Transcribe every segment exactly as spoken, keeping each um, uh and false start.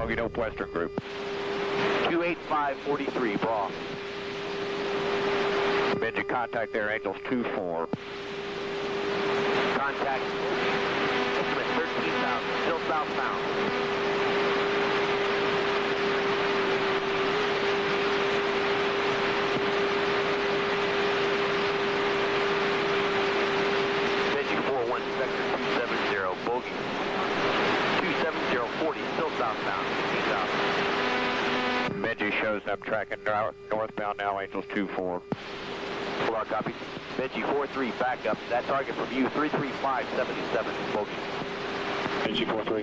Bogey Dope Western Group. two eight five four three, Bra. Benji, contact there, Angels two four. Contact, estimate thirteen thousand, still southbound. Benji four one, sector two seven zero, bogey. two seven zero forty, still southbound, sixteen thousand. Benji shows them tracking north, northbound now, Angels two four. Full out copy. Benji four three, back up. That target from you, three three five seven seven, bogey. Benji four three.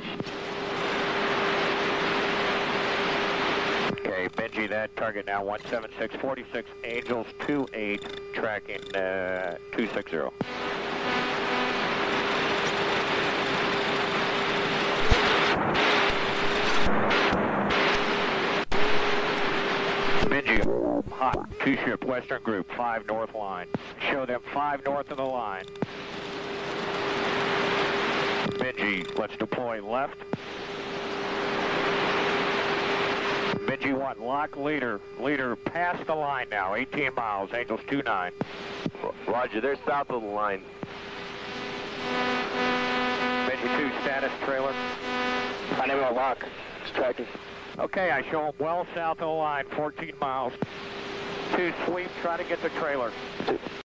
Okay, Benji, that target now one seven six four six, Angels two eight, tracking uh, two six zero. Benji, hot, two ship Western Group, five north line. Show them five north of the line. Benji, let's deploy left. Benji one, lock leader. Leader past the line now, eighteen miles, Angels two nine. Roger, they're south of the line. Benji two, status trailer. I never know lock. It's tracking. Okay, I show them well south of the line, fourteen miles. Two sweep, try to get the trailer.